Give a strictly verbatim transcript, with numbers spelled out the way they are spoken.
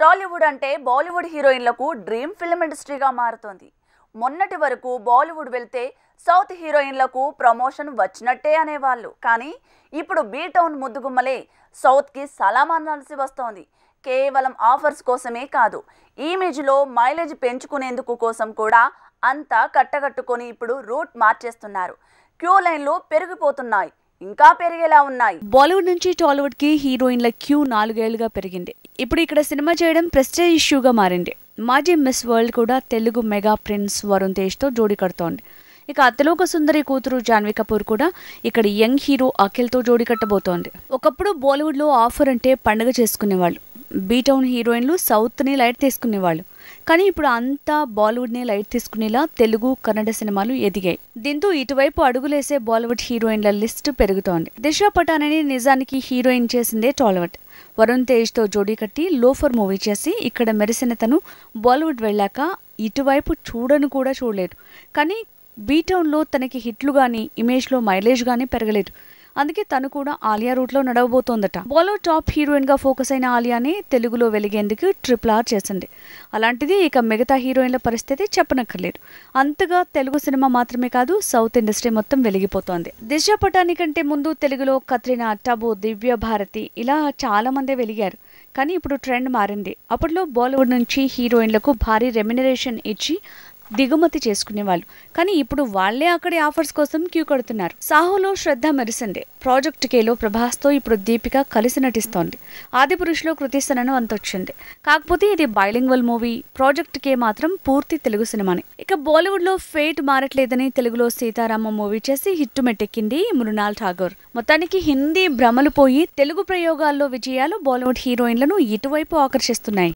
టాలీవుడ్ అంటే బాలీవుడ్ హీరోయిన్లకు dream film ఇండస్ట్రీగా మారుతోంది. మొన్నటి వరకు బాలీవుడ్ వెళ్తే సౌత్ హీరోయిన్లకు ప్రమోషన్ వచ్చినట్టే అనేవాళ్ళు. కానీ ఇప్పుడు బీ టౌన్ ముద్దుగుమ్మలే సౌత్కి సలాం అనాల్సి వస్తోంది. కేవలం ఆఫర్స్ కోసమే కాదు, ఇమేజ్లో మైలేజ్ పెంచుకునేందుకు కోసం కూడా అంతా కట్టగట్టుకొని ఇప్పుడు రూట్ మార్చేస్తున్నారు. క్యూ లైన్లు పెరిగిపోతున్నాయి, ఇంకా పెరిగేలా ఉన్నాయి. బాలీవుడ్ నుంచి టాలీవుడ్ కి హీరోయిన్ల క్యూ నాలుగేళ్లుగా పెరిగింది. ఇప్పుడు ఇక్కడ సినిమా చేయడం ప్రెస్టేజ్ ఇష్యూగా మారింది. మాజీ మిస్ వరల్డ్ కూడా తెలుగు మెగా ప్రిన్స్ వరుణ్ తేజ్ తో జోడీ కడుతోంది. ఇక అతిలోక సుందరి కూతురు జాన్వీ కపూర్ కూడా ఇక్కడ యంగ్ హీరో అఖిల్ తో జోడీ కట్టబోతోంది. ఒకప్పుడు బాలీవుడ్ లో ఆఫర్ అంటే పండుగ చేసుకునేవాళ్ళు. బీ టౌన్ హీరోయిన్లు సౌత్ ని లైట్ తీసుకునేవాళ్ళు. కానీ ఇప్పుడు అంతా బాలీవుడ్ ని లైట్ తీసుకునేలా తెలుగు కన్నడ సినిమాలు ఎదిగాయి. దీంతో ఇటువైపు అడుగులేసే బాలీవుడ్ హీరోయిన్ల లిస్టు పెరుగుతోంది. దిశా పటానిని నిజానికి హీరోయిన్ చేసిందే టాలీవుడ్. వరుణ్ తేజ్ తో జోడీ కట్టి లోఫర్ మూవీ చేసి ఇక్కడ మెరిసిన తను బాలీవుడ్ వెళ్ళాక ఇటువైపు చూడను కూడా చూడలేదు. కానీ బీ టౌన్లో తనకి హిట్లు గానీ ఇమేజ్లో మైలేజ్ గానీ పెరగలేదు. అందుకే తను కూడా ఆలియా రూట్లో నడవబోతోందట. బాలీవుడ్ టాప్ హీరోయిన్ గా ఫోకస్ అయిన ఆలియాని తెలుగులో వెలిగేందుకు ట్రిపుల్ ఆర్ చేసింది. అలాంటిది ఇక మిగతా హీరోయిన్ల పరిస్థితి చెప్పనక్కర్లేదు. అంతగా తెలుగు సినిమా మాత్రమే కాదు, సౌత్ ఇండస్ట్రీ మొత్తం వెలిగిపోతోంది. దిశా పటాని కంటే ముందు తెలుగులో కత్రినా, టబు, దివ్య భారతి ఇలా చాలా మందే వెలిగారు. కానీ ఇప్పుడు ట్రెండ్ మారింది. అప్పట్లో బాలీవుడ్ నుంచి హీరోయిన్లకు భారీ రెమ్యునరేషన్ ఇచ్చి దిగుమతి చేసుకునేవాళ్ళు. కానీ ఇప్పుడు వాళ్లే అక్కడి ఆఫర్స్ కోసం క్యూ కడుతున్నారు. సాహోలో శ్రద్ధ మెరిసింది. ప్రాజెక్ట్ కేలో ప్రభాస్ తో ఇప్పుడు దీపిక కలిసి నటిస్తోంది. ఆదిపురుషులో కృతి సనన్ వంతొచ్చింది. కాకపోతే ఇది బైలింగ్వల్ మూవీ. ప్రాజెక్ట్ కే మాత్రం పూర్తి తెలుగు సినిమాని. ఇక బాలీవుడ్ లో ఫేట్ మారట్లేదని తెలుగులో సీతారామ మూవీ చేసి హిట్టు మెట్టెక్కింది మృణాల్ ఠాగూర్. మొత్తానికి హిందీ భ్రమలు పోయి తెలుగు ప్రయోగాల్లో విజయాలు బాలీవుడ్ హీరోయిన్లను ఇటువైపు ఆకర్షిస్తున్నాయి.